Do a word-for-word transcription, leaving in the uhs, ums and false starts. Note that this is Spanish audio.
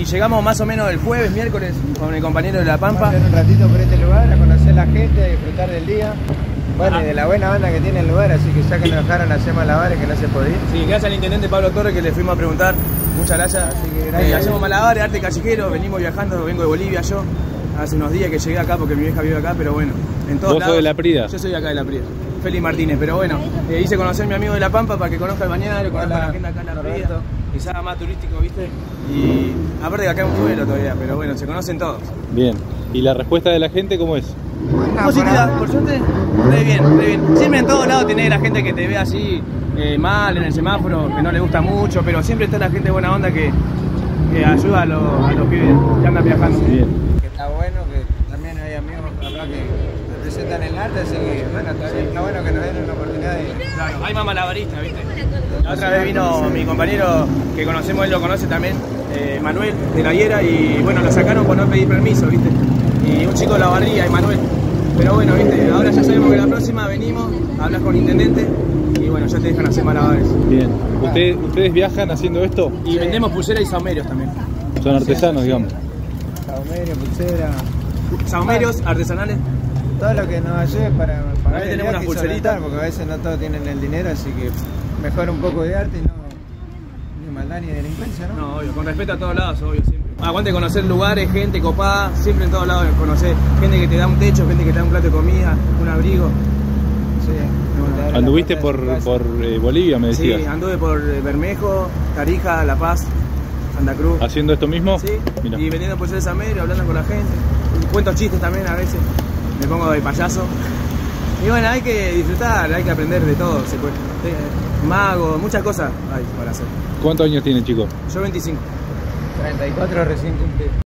y llegamos más o menos el jueves, miércoles, con el compañero de La Pampa. Vamos a hacer un ratito por este lugar, a conocer la gente, a disfrutar del día. Bueno, y de la buena banda que tiene el lugar, así que ya que nos dejaron hacer malabares que no se podía. Sí, gracias al intendente Pablo Torres que le fuimos a preguntar. Muchas gracias. Así que gracias. Eh, hacemos malabares, arte callejero, venimos viajando, vengo de Bolivia yo. Hace unos días que llegué acá porque mi vieja vive acá, pero bueno, en todos ¿Vos lados. sos de La Prida? Yo soy acá de La Prida, Félix Martínez, pero bueno, eh, hice conocer a mi amigo de La Pampa para que conozca el balneario, conozca a la gente acá en La Prida, quizás más turístico, ¿viste? Y aparte que acá es un pueblo todavía, pero bueno, se conocen todos. Bien. ¿Y la respuesta de la gente cómo es? Positiva, por suerte, re bien, re bien. Siempre en todos lados tenés la gente que te ve así eh, mal en el semáforo, que no le gusta mucho, pero siempre está la gente buena onda que, que ayuda a los, a los pibes que andan viajando. Bien. Que está bueno, que también hay amigos acá que representan el arte, así que bueno, está, bien, está bueno que nos den una oportunidad de... Claro, hay más malabaristas, ¿viste? La otra vez vino mi compañero, que conocemos, él lo conoce también, eh, Manuel, de la Hiera, y bueno, lo sacaron por no pedir permiso, ¿viste? Y un chico de la barría, Manuel. Pero bueno, ¿viste? Ahora ya sabemos que la próxima venimos, hablas con el intendente, y bueno, ya te dejan hacer malabares. Bien. ¿Ustedes, ¿Ustedes viajan haciendo esto? Y sí, vendemos pulseras y saumerios también. Son artesanos, sí, digamos. Saumerio, pulsera... Saumerios, artesanales. Todo lo que nos ayude para pagar el tenemos unas viaje y pulseritas, solventar, porque a veces no todos tienen el dinero, así que mejor un poco de arte y no ni maldad ni delincuencia, ¿no? No, obvio, con respeto a todos lados, obvio, siempre. Aguante conocer lugares, gente copada, siempre en todos lados conocer gente que te da un techo, gente que te da un plato de comida, un abrigo. Sí. ¿Anduviste por, por eh, Bolivia, me decías? Sí, anduve por eh, Bermejo, Tarija, La Paz, Santa Cruz. ¿Haciendo esto mismo? Sí, Mirá. Y vendiendo pulseras a medio, hablando con la gente. Cuento chistes también a veces, me pongo de payaso. Y bueno, hay que disfrutar, hay que aprender de todo. Se puede. Mago, muchas cosas hay para hacer. ¿Cuántos años tiene, chico? Yo veinticinco. treinta y cuatro recién cumplidos.